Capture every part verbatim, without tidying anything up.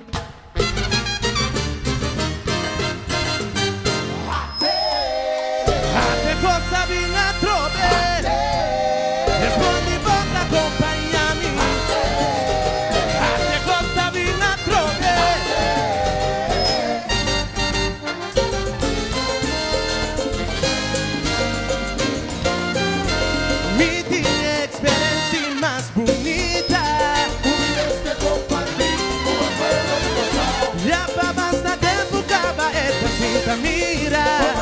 Até cosa vinha trover, respondi bocca acompanha-me. Até cosa vinha trover. Mi tinha experiência mais bonita. Já para basta tempo cava esta cinta mira.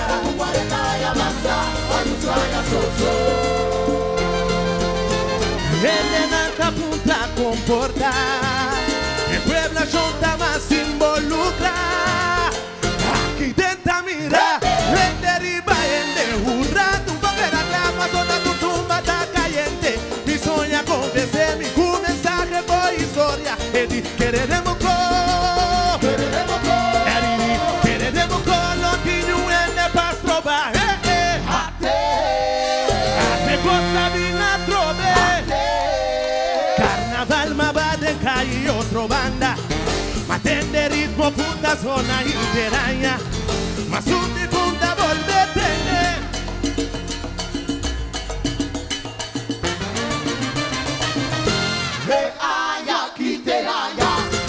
Ele nanta punta comportar. E puebla junta mas se involucra. Aqui tenta mirar. Vende riba ende hurra. Tumba vera clama toda tu tumba tá caliente. Mi sonha com vencer, mi com mensagem boa história. E di quereremos co. Quereremos co. E di quereremos co. Lontinho ende pas trovar. Cosa vinha trover. Carnaval ma vada in calle otro banda. Ma tende ritmo punta zona interaña. Ma su di punta volve tende. E aya quiteraya.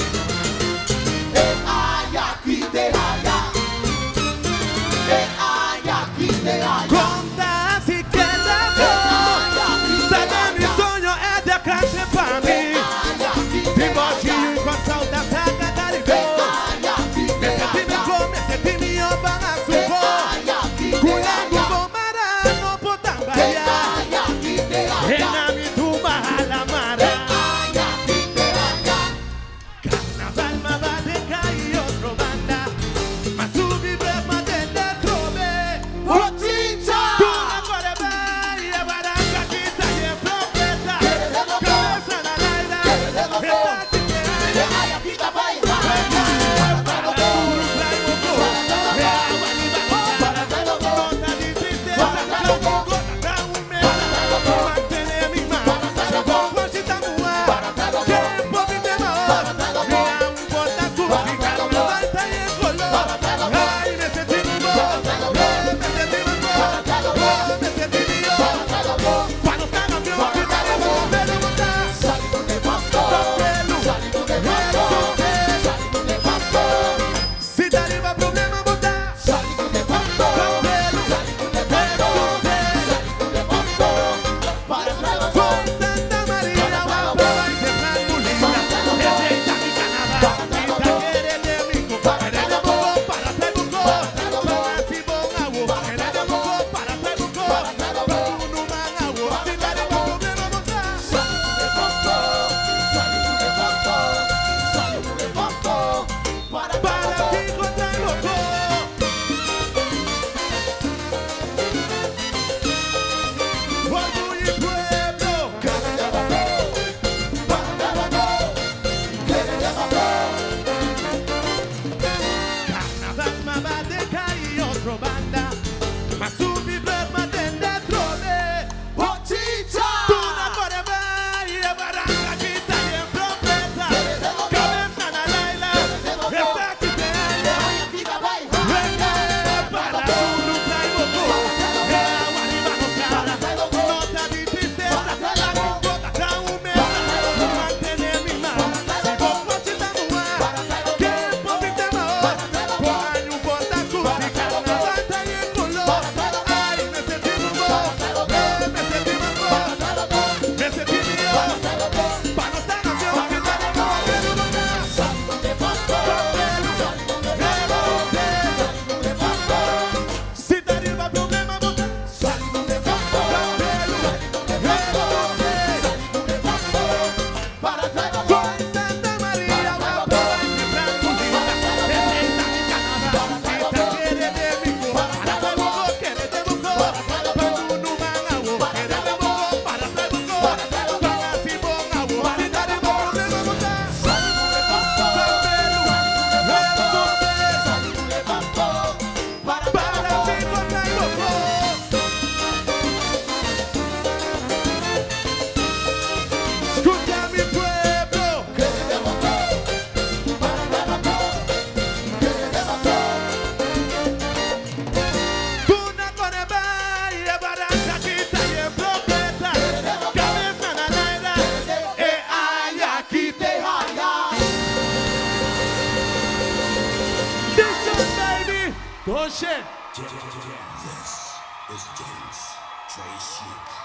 E aya quiteraya. E aya quiteraya. Conta si queda bom. Sabe mi sogno è da cante pa mi. Ti voglio con saudade saca da rico. Me senti me come, senti mi oba na suco. Toshe. This is James Trey Chic.